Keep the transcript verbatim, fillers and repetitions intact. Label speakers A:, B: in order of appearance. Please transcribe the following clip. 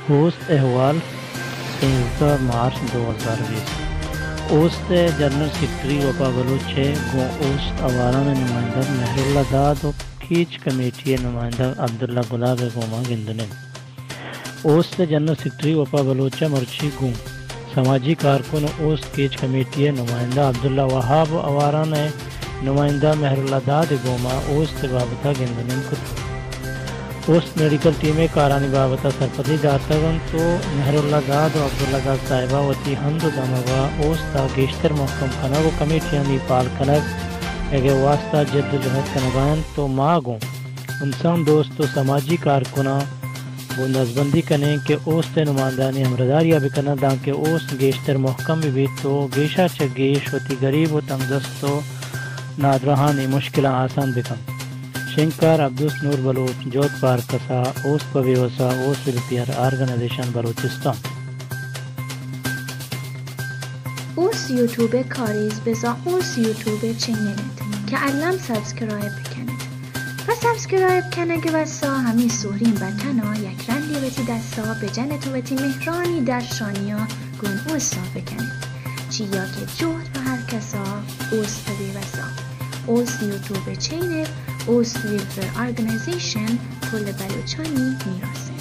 A: اوست احوال سیزدہ مارچ دو ہزار بیس اوست general secretary وفا بلوچ ہے گو اوست اواران نمائندہ مہر اللہ داد و کھیچ کمیٹی نمائندہ عبداللہ گلاب گوما گندنے اوست جنرل سیکرٹری وفا بلوچ مرچی گوں سماجی کارکن اوست کھیچ کمیٹی نمائندہ عبداللہ وہاب اواران نمائندہ مہر اللہ داد گوما اوست بابتا گندنے کتو اوست میڈیکل ٹیمیں کارانی بابتا سرپتی داتگن تو مہر اللہ داد و عبداللہ داد صاحبہ وتی حمد و دمغا اوستا گیشتر محکم کنگ و کمیٹیانی پال کنگ اگے واسطہ جد جہد کنگان تو ماگوں انسان دوست و سماجی کارکنہ وہ نظبندی کنیں کہ اوست نمائندانی ہمرداریہ بکنا دا کہ اوست گیشتر محکم بھی تو گیشا چگیش وتی غریب و تنگدست و نادرہانی مشکلہ آسان بکن شنکر عبدوس نور بلوچ جوت پارکسا اوست پویوسا اوست ویلفیئر آرگنائزیشن بلوچستان
B: اوست یوتیوب کاریز بزا اوست یوتیوب چینلت که علم سبسکرایب بکنید و سبسکرایب کنه که بسا همین سورین بکنا یک رندی بتی دستا به جنتو بتی مهرانی در شانیا گون اوستا بکنید چیا که جهد و هر کسا اوست پویوسا اوست یوتیوب چینل اوست ویلفر آرگنایزیشن کل بلوچانی میراسه